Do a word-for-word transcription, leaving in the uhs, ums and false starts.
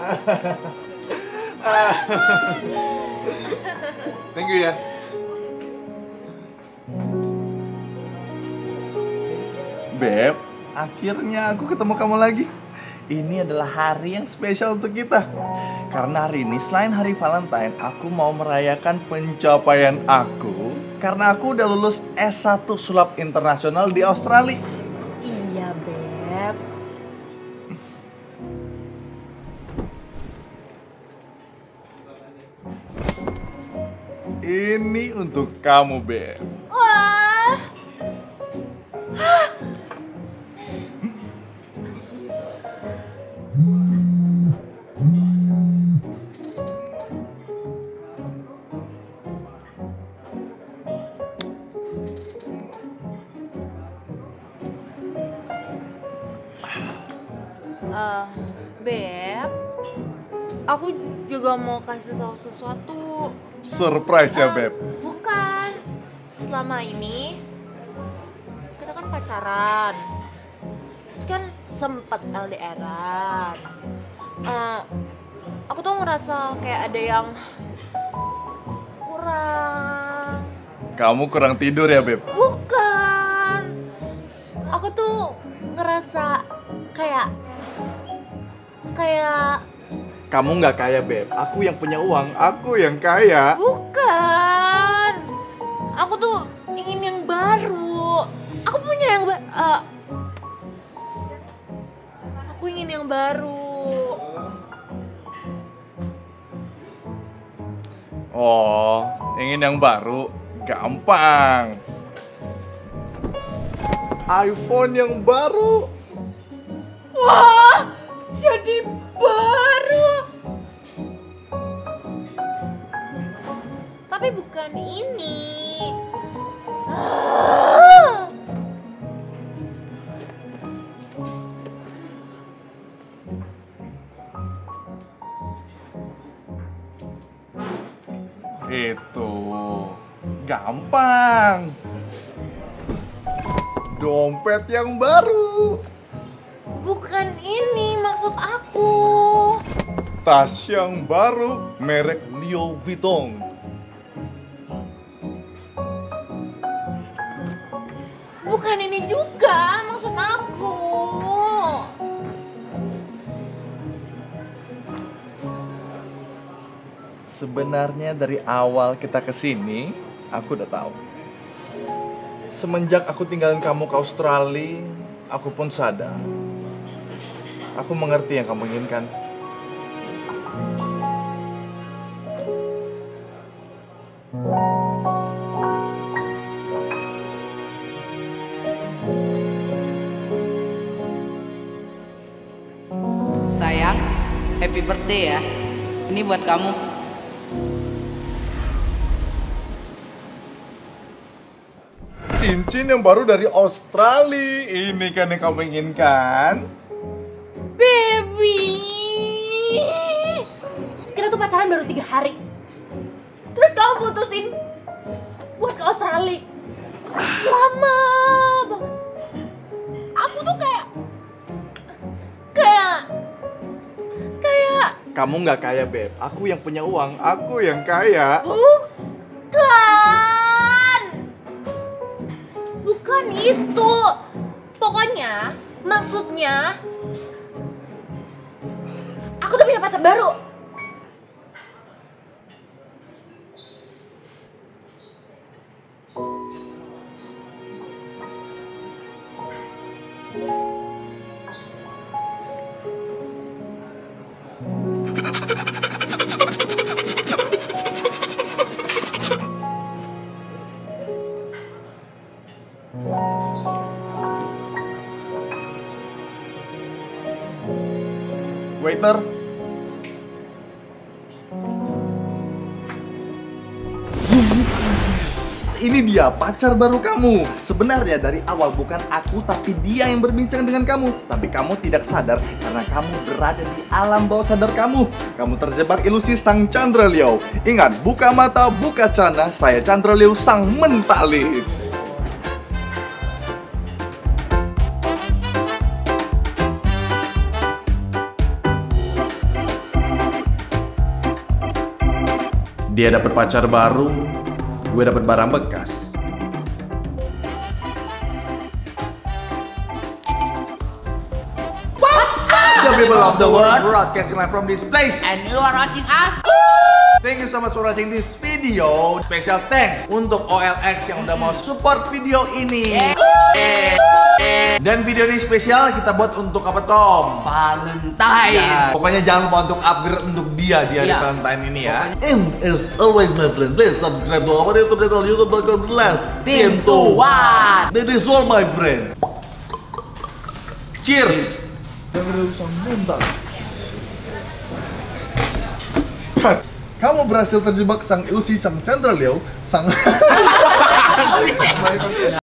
Thank you ya. Beb, akhirnya aku ketemu kamu lagi. Ini adalah hari yang spesial untuk kita. Karena hari ini selain hari Valentine, aku mau merayakan pencapaian aku. Karena aku udah lulus S satu sulap internasional di Australia. Iya, Beb. Ini untuk kamu, Beb. Wah. Uh, Beb, aku juga mau kasih tahu sesuatu. Surprise ya, Uh, Beb. Bukan. Selama ini kita kan pacaran, terus kan sempet L D R-an. Uh, aku tuh ngerasa kayak ada yang kurang. Kamu kurang tidur ya, Beb? Bukan. Aku tuh ngerasa kayak kayak Kamu nggak kaya, Beb. Aku yang punya uang, aku yang kaya. bukan. Aku tuh ingin yang baru. Aku punya yang ba- uh, aku ingin yang baru. Oh, ingin yang baru? Gampang. iPhone yang baru. Wah, jadi baru. Tapi bukan ini. Ah. Itu gampang. Dompet yang baru. Bukan ini maksud aku. Tas yang baru merek Louis Vuitton. Bukan ini juga maksud aku. Sebenarnya dari awal kita kesini, aku udah tahu. Semenjak aku tinggalin kamu ke Australia, aku pun sadar. Aku mengerti yang kamu inginkan. Sayang, happy birthday ya. Ini buat kamu. Cincin yang baru dari Australia. Ini kan yang kamu inginkan. Baby, kita tuh pacaran baru tiga hari. Terus kamu putusin buat ke Australia. Lama banget. Aku tuh kayak kayak kayak Kamu nggak kaya, Beb. Aku yang punya uang, aku yang kaya. bukan bukan itu. Pokoknya maksudnya aku tuh punya pacar baru. Waiter. Ini dia pacar baru kamu. Sebenarnya dari awal bukan aku tapi dia yang berbincang dengan kamu. Tapi kamu tidak sadar karena kamu berada di alam bawah sadar kamu. Kamu terjebak ilusi sang Chandra Liu. Ingat, buka mata, buka cana. Saya Chandra Liu, sang mentalis. Dia dapat pacar baru, gue dapat barang bekas. What's up, the people of the world? Broadcasting live from this place. And you are watching us. Thank you so much for watching this video. Special thanks untuk O L X yang udah mau support video ini. Dan video ini spesial kita buat untuk apa, Tom? Valentine. Ya, pokoknya jangan lupa untuk upgrade untuk dia di hari Iya. Valentine ini ya. Pokoknya- And as always my friend, please subscribe to our YouTube channel youtube dot com slash Team Tuan. That is all my friend. Cheers. Jangan usah mental. Kamu berhasil terjebak sang ilusi, sang Chandra Leo, sang